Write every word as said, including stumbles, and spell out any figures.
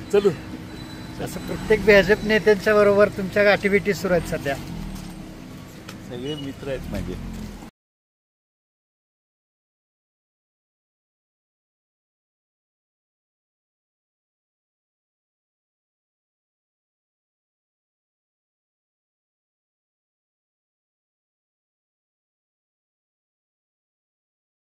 चलू. असं प्रत्येक भाजप नेत्यांच्या बरोबर तुमच्या गाठीभेटी सुरू आहेत सध्या. सगळे मित्र आहेत माझे.